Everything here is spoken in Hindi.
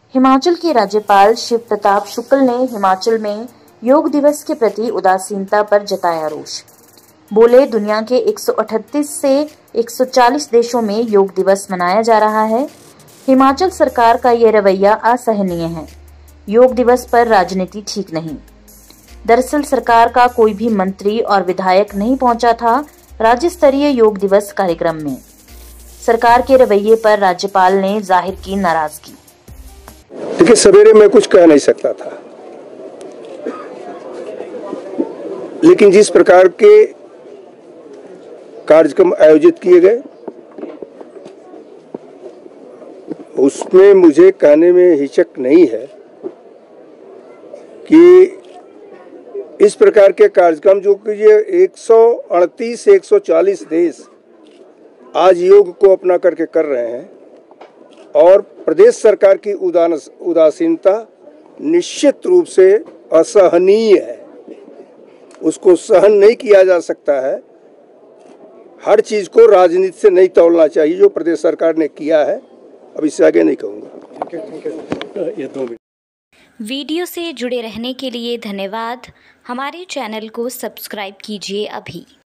हिमाचल के राज्यपाल शिव प्रताप शुक्ल ने हिमाचल में योग दिवस के प्रति उदासीनता पर जताया रोष। बोले, दुनिया के 138 से 140 देशों में योग दिवस मनाया जा रहा है। हिमाचल सरकार का ये रवैया असहनीय है। योग दिवस पर राजनीति ठीक नहीं। दरअसल सरकार का कोई भी मंत्री और विधायक नहीं पहुंचा था राज्य स्तरीय योग दिवस कार्यक्रम में। सरकार के रवैये पर राज्यपाल ने जाहिर की नाराजगी। देखिए, सवेरे मैं कुछ कह नहीं सकता था, लेकिन जिस प्रकार के कार्यक्रम आयोजित किए गए उसमें मुझे कहने में हिचक नहीं है कि इस प्रकार के कार्यक्रम जो कि ये 138 से 140 देश आज योग को अपना करके कर रहे हैं और प्रदेश सरकार की उदासीनता निश्चित रूप से असहनीय है। उसको सहन नहीं किया जा सकता है। हर चीज को राजनीति से नहीं तौलना चाहिए। जो प्रदेश सरकार ने किया है, अब इससे आगे नहीं कहूँगा। वीडियो से जुड़े रहने के लिए धन्यवाद। हमारे चैनल को सब्सक्राइब कीजिए अभी।